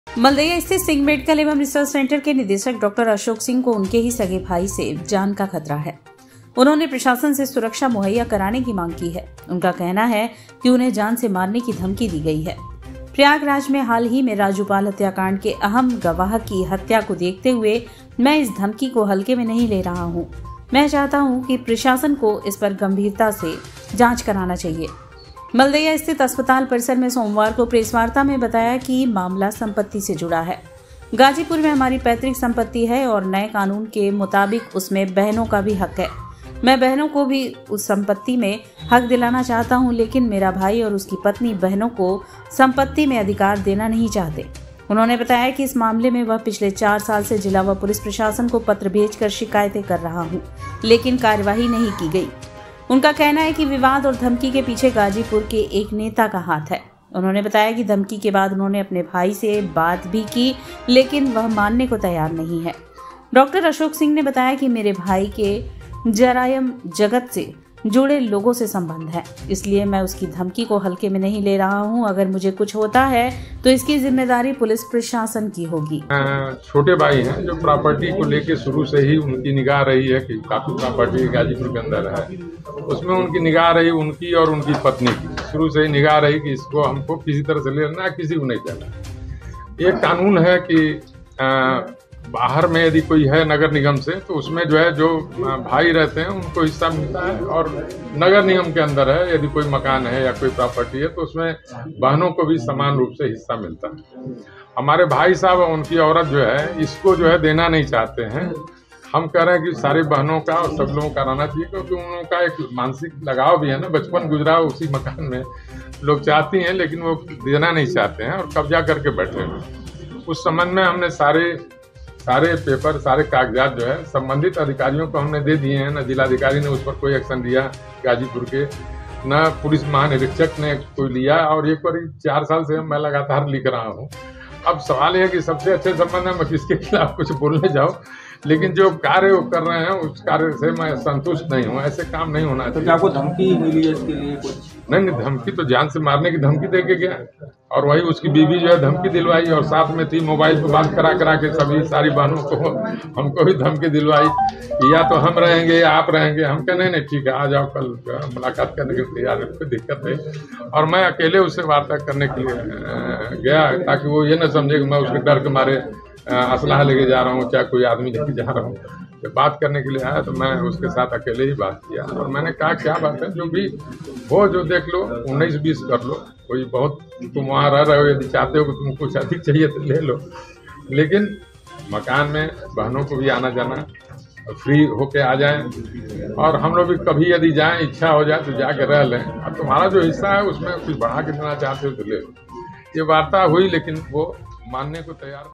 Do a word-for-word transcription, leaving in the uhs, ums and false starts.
मलदैया स्थित सिंह मेडिकल एवं research centre के निदेशक डॉक्टर अशोक सिंह को उनके ही सगे भाई से जान का खतरा है। उन्होंने प्रशासन से सुरक्षा मुहैया कराने की मांग की है। उनका कहना है कि उन्हें जान से मारने की धमकी दी गई है। प्रयागराज में हाल ही में राजूपाल हत्याकांड के अहम गवाह की हत्या को देखते हुए मैं इस धमकी को हल्के में नहीं ले रहा हूँ। मैं चाहता हूँ कि प्रशासन को इस पर गंभीरता से जांच कराना चाहिए। मलदैया स्थित अस्पताल परिसर में सोमवार को प्रेस वार्ता में बताया कि मामला संपत्ति से जुड़ा है। गाजीपुर में हमारी पैतृक संपत्ति है और नए कानून के मुताबिक उसमें बहनों का भी हक है। मैं बहनों को भी उस संपत्ति में हक दिलाना चाहता हूं, लेकिन मेरा भाई और उसकी पत्नी बहनों को संपत्ति में अधिकार देना नहीं चाहते। उन्होंने बताया कि इस मामले में वह पिछले चार साल से जिला व पुलिस प्रशासन को पत्र भेजकर शिकायतें कर रहा हूं, लेकिन कार्यवाही नहीं की गई। उनका कहना है कि विवाद और धमकी के पीछे गाजीपुर के एक नेता का हाथ है। उन्होंने बताया कि धमकी के बाद उन्होंने अपने भाई से बात भी की, लेकिन वह मानने को तैयार नहीं है। डॉक्टर अशोक सिंह ने बताया कि मेरे भाई के जरायम जगत से जुड़े लोगों से संबंध है, इसलिए मैं उसकी धमकी को हल्के में नहीं ले रहा हूं। अगर मुझे कुछ होता है तो इसकी जिम्मेदारी पुलिस प्रशासन की होगी। छोटे भाई हैं जो प्रॉपर्टी को लेके शुरू से ही उनकी निगाह रही है कि काफी प्रॉपर्टी गाजीपुर के अंदर है, उसमें उनकी निगाह रही, उनकी और उनकी पत्नी की शुरू से ही निगाह रही कि इसको हमको किसी तरह से लेना, किसी को नहीं देना। एक कानून है कि आ, बाहर में यदि कोई है नगर निगम से तो उसमें जो है जो भाई रहते हैं उनको हिस्सा मिलता है, और नगर निगम के अंदर है यदि कोई मकान है या कोई प्रॉपर्टी है तो उसमें बहनों को भी समान रूप से हिस्सा मिलता है। हमारे भाई साहब और उनकी औरत जो है इसको जो है देना नहीं चाहते हैं। हम कह रहे हैं कि सारी बहनों का और सब लोगों का रहना चाहिए, क्योंकि उनका एक मानसिक लगाव भी है ना, बचपन गुजरा उसी मकान में। लोग चाहती हैं लेकिन वो देना नहीं चाहते हैं और कब्जा करके बैठे हैं। उस संबंध में हमने सारे सारे पेपर सारे कागजात जो है संबंधित अधिकारियों को हमने दे दिए हैं। न जिलाधिकारी ने उस पर कोई एक्शन लिया गाजीपुर के, न पुलिस महानिरीक्षक ने कोई लिया, और एक बार चार साल से मैं लगातार लिख रहा हूँ। अब सवाल यह है कि सबसे अच्छे संबंध है मैं किसके खिलाफ कुछ बोलने जाऊँ, लेकिन जो कार्य वो कर रहे हैं उस कार्य से मैं संतुष्ट नहीं हूँ। ऐसे काम नहीं होना चाहिए। तो आपको धमकी मिली है इसके लिए कुछ? नहीं नहीं, धमकी तो जान से मारने की धमकी दे के गया, और वही उसकी बीवी जो है धमकी दिलवाई, और साथ में थी मोबाइल पर बात करा करा के सभी सारी बहनों को हमको भी धमकी दिलवाई कि या तो हम रहेंगे या आप रहेंगे। हम कह नहीं नहीं ठीक है, आ जाओ, कल मुलाकात करने के लिए तैयार है, कोई दिक्कत नहीं। और मैं अकेले उससे वार्ता करने के लिए गया ताकि वो ये न समझे कि मैं उसके डर के मारे असलाह लेके जा रहा हूँ, चाहे कोई आदमी लेके जा रहा हूँ। जब बात करने के लिए आया तो मैं उसके साथ अकेले ही बात किया, और मैंने कहा क्या बात है, जो भी हो जो देख लो, उन्नीस बीस कर लो, कोई बहुत तुम वहाँ रह रहे हो, यदि चाहते हो कि तुम कुछ अधिक चाहिए तो ले लो, लेकिन मकान में बहनों को भी आना जाना फ्री होके आ जाएं, और हम लोग भी कभी यदि जाएं, इच्छा हो जाए तो जाके रह लें। अब तुम्हारा जो हिस्सा है उसमें कुछ बढ़ा के देना चाहते हो तो ले लो। ये वार्ता हुई, लेकिन वो मानने को तैयार